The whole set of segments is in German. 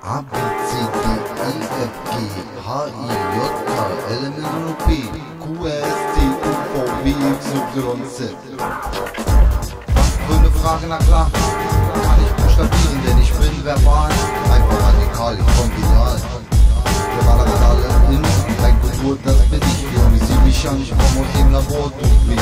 A, B, C, D, E, F, G, H, I, J, K, L, M, N, O, P, Q, R, S, T, U, V, W, X, Y, Z. Was für eine Frage, na klar, kann ich buchstabieren, denn ich bin verbal, einfach radikal, ich kongenial. Wir waren alle in dein Kultur, das bin ich, Junge, sieh mich an, ich komm aus dem Labor, du mich.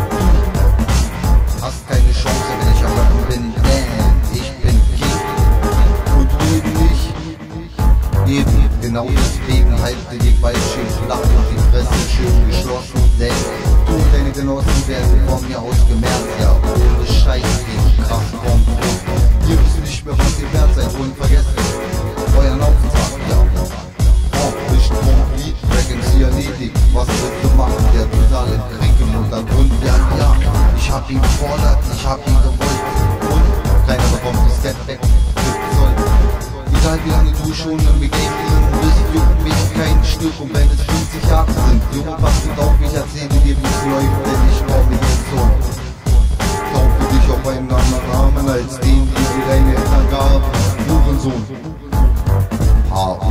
Du hast keine Chance, wenn ich am Rappen bin, denn ich bin King und du eben nicht. Eben, genau deswegen halte die Beine schön flach und die Fresse schön geschlossen, denn du und deine Genossen werden von mir ausgemerzt, ja, ohne Scheiß gegen Kraft kommt. Ihr wisst nicht mehr, was ihr wert seid und vergesst euren Auftrag, ja. Nicht Lied, Dragons hier erledigt, was wird gemacht, der totale Krieg im Untergrund, ja, ja. Ich hab ihn gefordert, ich hab ihn gewollt und keiner bekommt das Geld weg, egal wie lange du schon im Game drin bist, juckt mich kein Stück und wenn es 50 Jahre sind, Junge, pass gut auf, ich erzähle dir, wie es läuft, denn ich komme jetzt so. Taufe dich auf einen anderen Namen als den, den dir deine Eltern gaben, Hurensohn. H.O.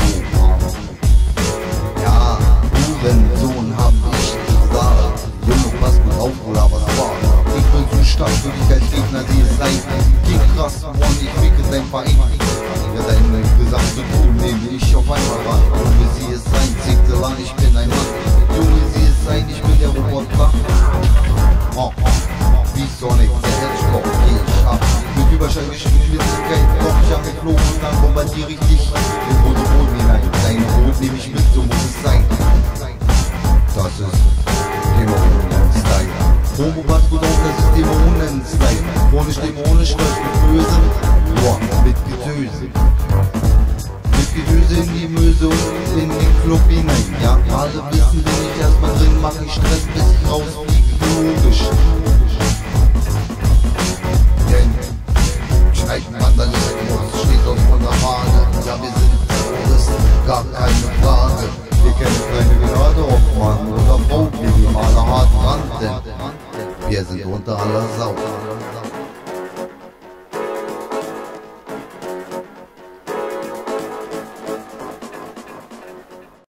Ja, Hurensohn hab ich gesagt. Junge, pass gut auf, Bruder, was war? Ich bin zu stark für dich als Gegner, die es sein. Geh krass, und ich ficke dein Verein. Ja, deine gesamte Crew nehme ich auf einmal ran. Junge, sieh es sein, zählte lang, ich bin ein Mann. Junge, sieh es sein, ich bin der Roboter. Wie Sonic, der Hedgehog, geh ich ab. Mit Überschallgeschwindigkeit komm ich angeflogen und dann bombardiere ich dich in rote Boden hinein. Dein Rot nehme ich mit, so muss es sein. Das ist Dämonen-Style. Homo, pass gut auf, das ist Dämonen-Style. Ohne Stimme, ohne Stolz, mit Böse, boah, mit Getöse. Mit Getöse in die Möse und in den Club hinein. Ja, alle wissen, wenn ich erstmal drin mach ich Stress, bis ich rausfliege, logisch. Denn schneiden Vandalismus steht auf unserer Fahne. Ja, wir sind Terroristen, gar keine Frage. Wir kennen keine Gnade, ob Mann oder Frau, wir nehmen alle hart ran, denn wir sind unter aller Sau.